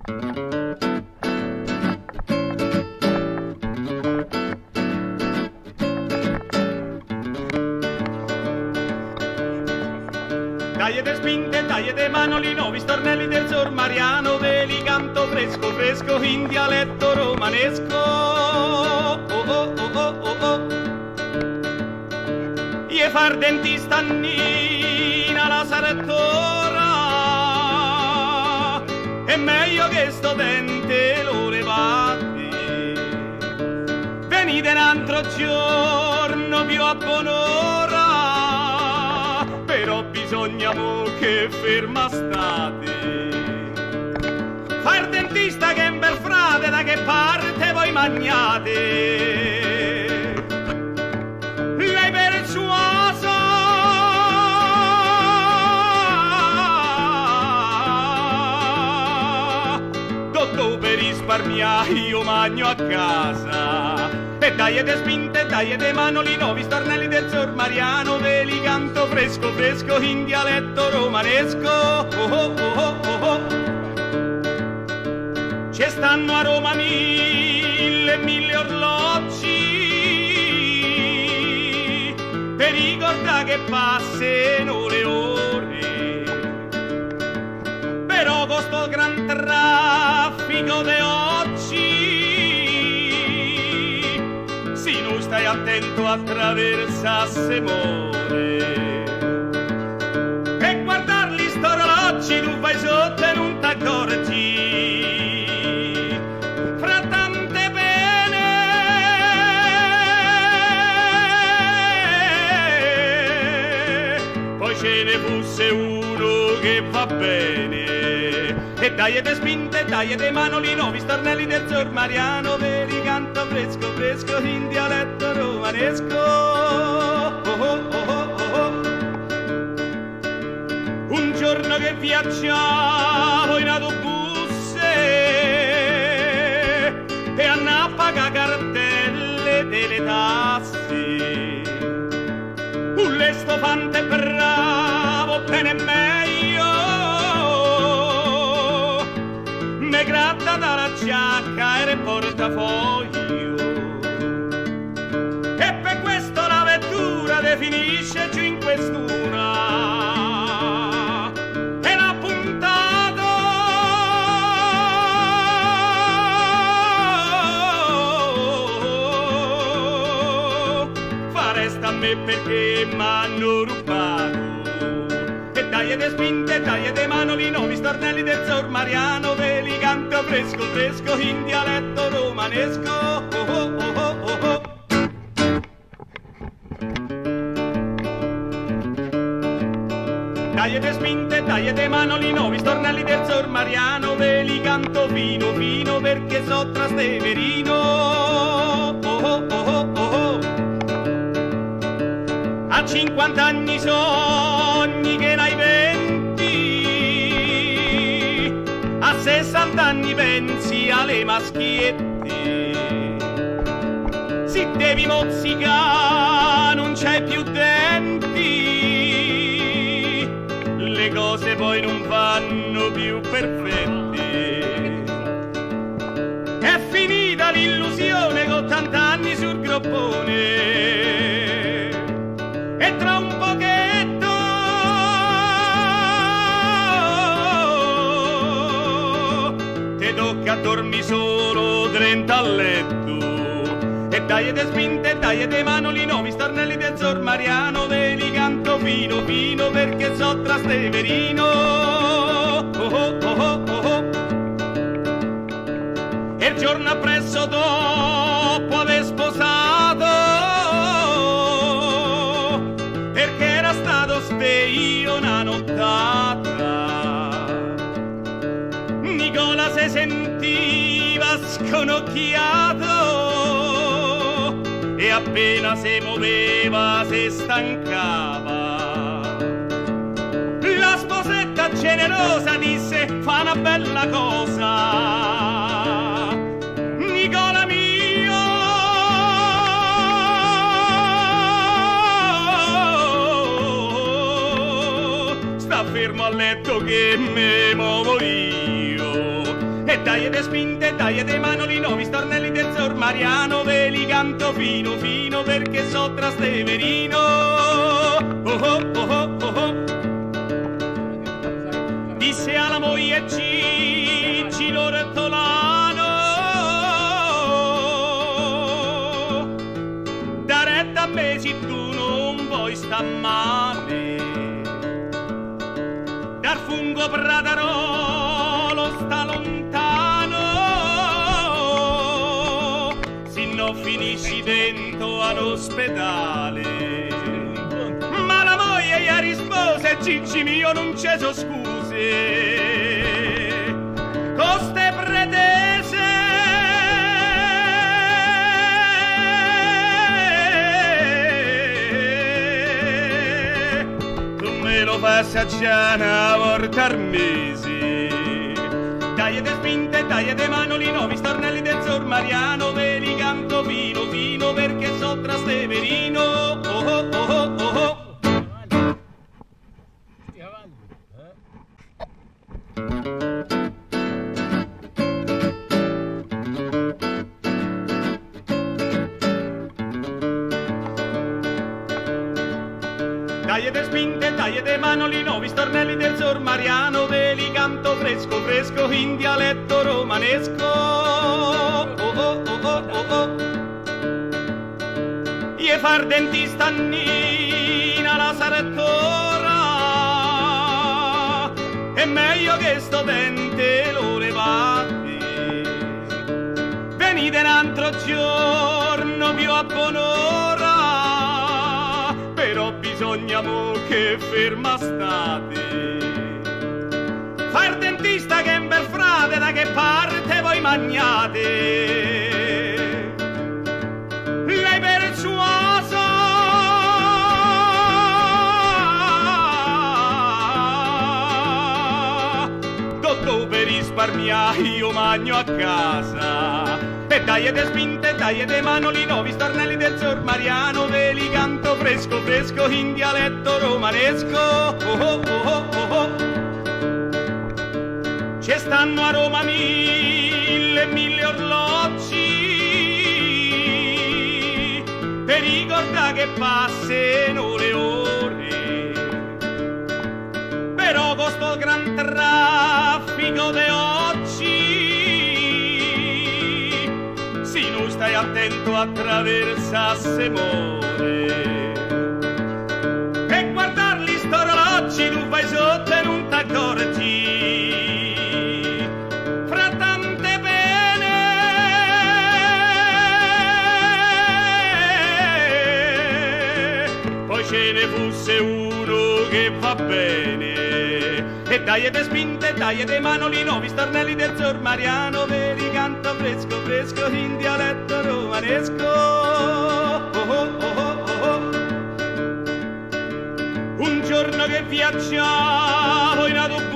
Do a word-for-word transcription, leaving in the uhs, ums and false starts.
Taglie de spinte, taglie de manoli, nuovi stornelli del Sor Mariano, ve li canto fresco, fresco, in dialetto romanesco. Oh, oh, oh, oh, oh, oh. Ie far dentista Nina la sarettora, è meglio che sto dente lo levate. Venite un altro giorno più a buon'ora, però bisogna mo che ferma state. Fa il dentista che è un bel frate, da che parte voi magnate. Lei persuasa dotto per risparmiare io magno a casa. E dai de spinte, dai de manoli, nuovi stornelli del Sor Mariano, ve li canto fresco, fresco, in dialetto romanesco. Oh, oh, oh, oh, oh. Ci stanno a Roma mille, mille orologi per ricordare che passano le ore. Però con sto gran traffico di oggi, si non stai attento attraversasse more. E guardarli sto orologi tu vai sotto e non t'accorgi. Fra tante pene poi ce ne fosse uno che va bene. E dai de spinte, dai de manoli, nuovi stornelli del Sor Mariano, ve li canto fresco, fresco, in dialetto romanesco. Oh, oh, oh, oh, oh. Un giorno che viaggiavo in autobus e andavo a pagare cartelle delle tasse, un lestofante bravo, bene meglio, me gratta dalla giacca e il portafoglio. E per questo la vettura definisce giù in quest'una e l'ha puntato fa resta a me perché m'hanno rubato. E dai de spinte, dai de manoli, nuovi stornelli del Sor Mariano, ve li canto fresco, fresco, in dialetto romanesco. Oh, oh, oh, oh, oh, oh. Taglie de spinte, taglie de manoli, nuovi stornelli del Sor Mariano, ve li canto fino, fino, perché so Trasteverino. Oh, oh, oh, oh, oh. A cinquanta anni sogni che n'hai venti, a sessanta anni pensi alle maschiette. Si devi mozzicare non c'hai più denti, le cose poi non vanno più perfette. È finita l'illusione con tant'anni sul groppone, e tra un pochetto te tocca dormire solo trenta a letto. E dai de spinte, dai de manoli, nuovi stornelli del Sor Mariano, ve li canto fino, fino, perché so Trasteverino. Oh, oh, oh, oh, oh. E il giorno appresso dopo aver sposato, perché era stato sveglio una nottata, Nicola si sentiva sconocchiato e appena si muoveva si stancava. La sposetta generosa disse: fa una bella cosa, Nicola mio, sta fermo a letto che me muovo io. E dai de spinte, dai de manoli, nuovi stornelli del Zor Mariano, ve li canto fino fino perché so Trasteverino. Oh oh oh oh oh oh. Disse alla moglie Cicci l'ortolano, da retta a me se tu non vuoi sta male, dal fungo Pradarolo sta lontano, se no finisci dentro all'ospedale. Ma la moglie gli rispose: Cicci mio non c'è so scuse, coste pretese tu me lo fai assaggiare una volta al mese. Dai de spinte, dai de manoli, nuovi stornelli del Zor Mariano, ve li canto fino fino perché so Trasteverino. Oh oh oh oh oh oh. Dai de spinte, dai de manoli, nuovi stornelli del Zor Mariano, ve li canto fresco fresco in dialetto romanesco. Oh oh oh oh oh oh. Ie far dentista Nina la sarettora, è meglio che sto dente lo levate. Venite un altro giorno più a buon'ora, però bisogna mo che ferma state. Fa il dentista che è un bel frate, da che parte voi magnate? Lei persuasa dottor per risparmiare io magno a casa. E dai de spinte, dai de manoli, nuovi stornelli del Zor Mariano, ve li canto fresco fresco in dialetto romanesco. Oh oh oh oh oh oh. Ci stanno a Roma mille mille orologi per ricordare che passano le ore, però con sto gran traffico de oggi si non stai attento attraversasse more. E guardarli sto orologi tu fai sotto e non t'accorgi, fra tante pene poi ce ne fosse uno che va bene. E dai de spinte, dai de manoli, nuovi stornelli del Zor Mariano, ve li canto fresco fresco in dialetto romanesco. Oh oh oh oh oh. Un giorno che viaggiavo in autobus